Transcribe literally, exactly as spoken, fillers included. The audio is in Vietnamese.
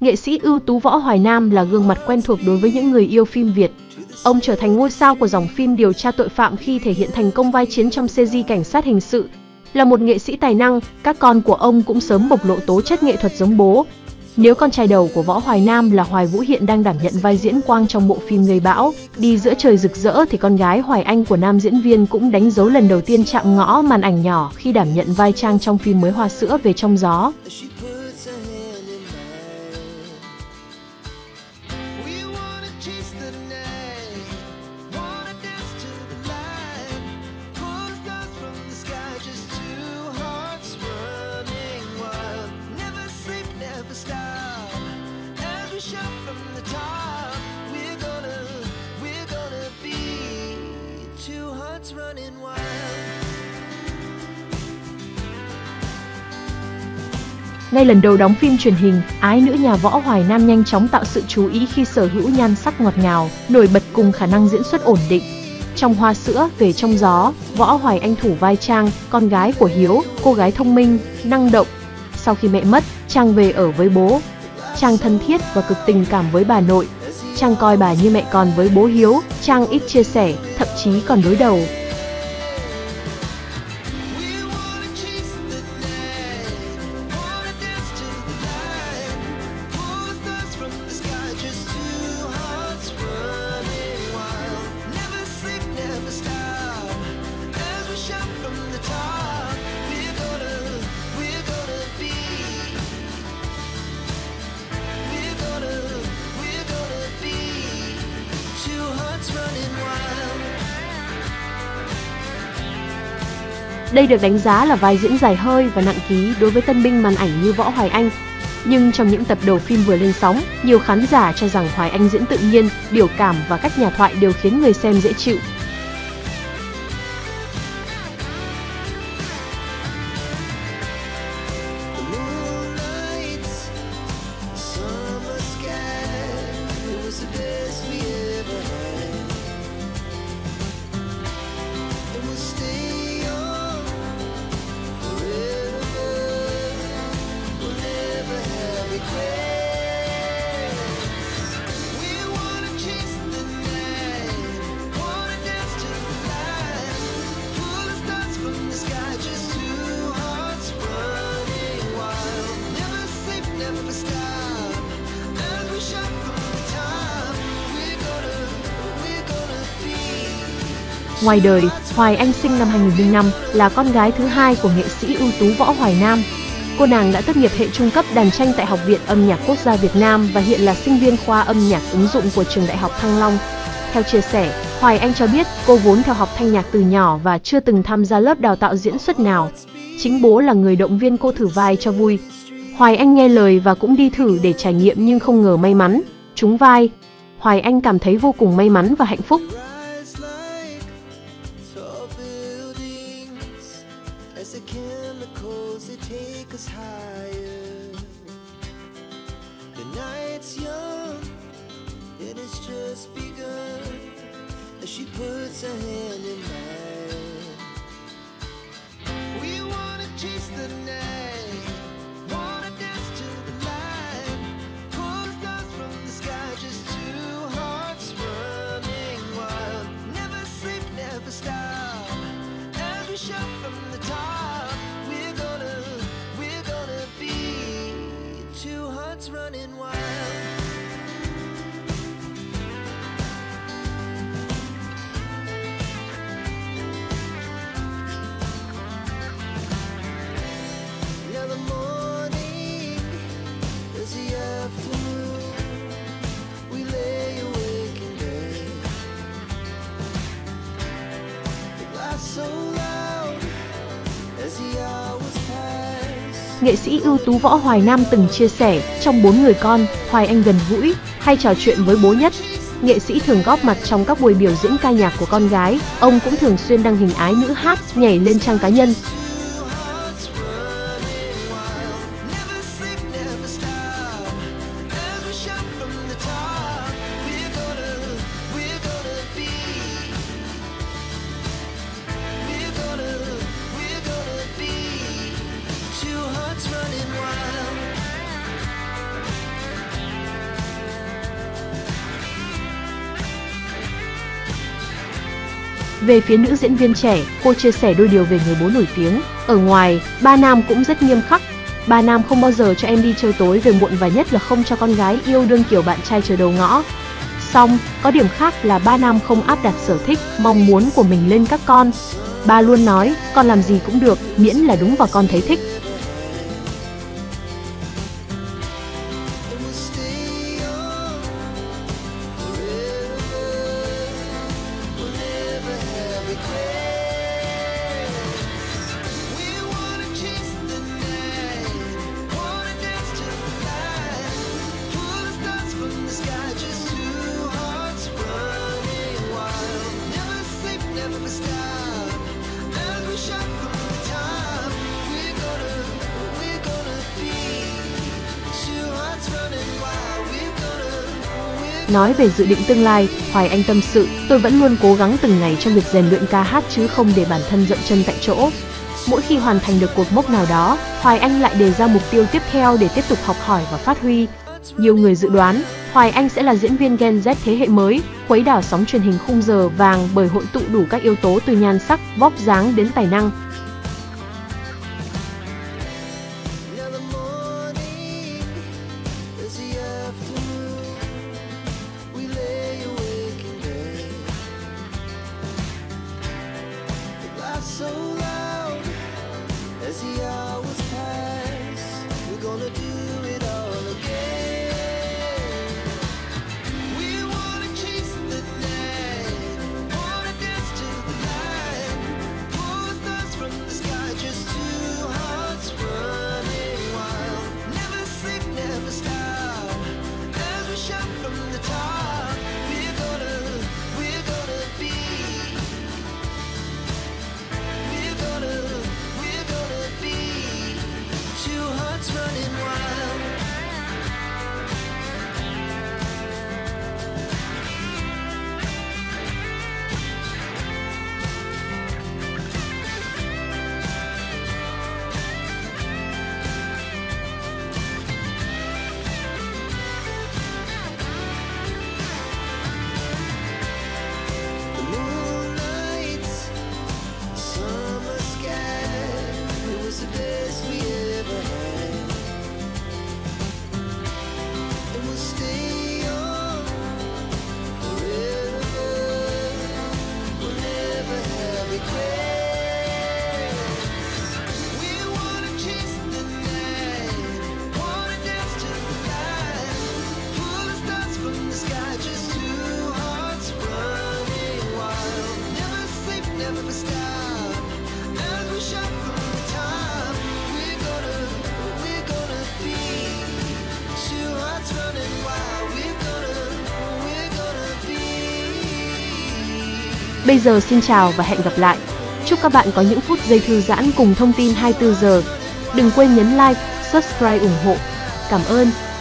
Nghệ sĩ ưu tú Võ Hoài Nam là gương mặt quen thuộc đối với những người yêu phim Việt. Ông trở thành ngôi sao của dòng phim điều tra tội phạm khi thể hiện thành công vai Chiến trong series cảnh sát hình sự. Là một nghệ sĩ tài năng, các con của ông cũng sớm bộc lộ tố chất nghệ thuật giống bố. Nếu con trai đầu của Võ Hoài Nam là Hoài Vũ hiện đang đảm nhận vai Diễn Quang trong bộ phim Gây Bão, Đi Giữa Trời Rực Rỡ, thì con gái Hoài Anh của nam diễn viên cũng đánh dấu lần đầu tiên chạm ngõ màn ảnh nhỏ khi đảm nhận vai Trang trong phim mới Hoa Sữa Về Trong Gió. Ngay lần đầu đóng phim truyền hình, ái nữ nhà Võ Hoài Nam nhanh chóng tạo sự chú ý khi sở hữu nhan sắc ngọt ngào, nổi bật cùng khả năng diễn xuất ổn định. Trong Hoa Sữa Về Trong Gió, Võ Hoài Anh thủ vai Trang, con gái của Hiếu, cô gái thông minh, năng động. Sau khi mẹ mất, Trang về ở với bố. Trang thân thiết và cực tình cảm với bà nội. Trang coi bà như mẹ con với bố Hiếu. Trang ít chia sẻ, thậm chí còn đối đầu. Đây được đánh giá là vai diễn dài hơi và nặng ký đối với tân binh màn ảnh như Võ Hoài Anh. Nhưng trong những tập đầu phim vừa lên sóng, nhiều khán giả cho rằng Hoài Anh diễn tự nhiên, biểu cảm và cách nhả thoại đều khiến người xem dễ chịu. Ngoài đời, Hoài Anh sinh năm hai nghìn không trăm lẻ năm, là con gái thứ hai của nghệ sĩ ưu tú Võ Hoài Nam. Cô nàng đã tốt nghiệp hệ trung cấp đàn tranh tại Học viện Âm nhạc Quốc gia Việt Nam và hiện là sinh viên khoa âm nhạc ứng dụng của trường Đại học Thăng Long. Theo chia sẻ, Hoài Anh cho biết cô vốn theo học thanh nhạc từ nhỏ và chưa từng tham gia lớp đào tạo diễn xuất nào. Chính bố là người động viên cô thử vai cho vui. Hoài Anh nghe lời và cũng đi thử để trải nghiệm nhưng không ngờ may mắn trúng vai. Hoài Anh cảm thấy vô cùng may mắn và hạnh phúc. She puts her hand in mine. We wanna chase the night, wanna dance to the light, pull the stars from the sky, just two hearts running wild. Never sleep, never stop, as we shout from the top. We're gonna, we're gonna be two hearts running wild. Nghệ sĩ ưu tú Võ Hoài Nam từng chia sẻ, trong bốn người con, Hoài Anh gần gũi, hay trò chuyện với bố nhất. Nghệ sĩ thường góp mặt trong các buổi biểu diễn ca nhạc của con gái, ông cũng thường xuyên đăng hình ái nữ hát, nhảy lên trang cá nhân. Về phía nữ diễn viên trẻ, cô chia sẻ đôi điều về người bố nổi tiếng. Ở ngoài, ba Nam cũng rất nghiêm khắc. Ba Nam không bao giờ cho em đi chơi tối về muộn và nhất là không cho con gái yêu đương kiểu bạn trai chờ đầu ngõ. Song, có điểm khác là ba Nam không áp đặt sở thích, mong muốn của mình lên các con. Ba luôn nói, con làm gì cũng được, miễn là đúng và con thấy thích. Nói về dự định tương lai, Hoài Anh tâm sự, tôi vẫn luôn cố gắng từng ngày trong việc rèn luyện ca hát chứ không để bản thân dậm chân tại chỗ. Mỗi khi hoàn thành được cột mốc nào đó, Hoài Anh lại đề ra mục tiêu tiếp theo để tiếp tục học hỏi và phát huy. Nhiều người dự đoán, Hoài Anh sẽ là diễn viên Gen Z thế hệ mới, khuấy đảo sóng truyền hình khung giờ vàng bởi hội tụ đủ các yếu tố từ nhan sắc, vóc dáng đến tài năng. So loud as the hours pass, we're gonna do it all again. We wanna chase the night, wanna dance to the light, pull the stars from the sky, just two hearts running wild. Never sleep, never stop, as we shout from the top. We're gonna, we're gonna be. Running wild. The moonlight, summer sky, it was the best we ever had. Bây giờ xin chào và hẹn gặp lại. Chúc các bạn có những phút giây thư giãn cùng thông tin hai mươi tư giờ. Đừng quên nhấn like, subscribe ủng hộ. Cảm ơn.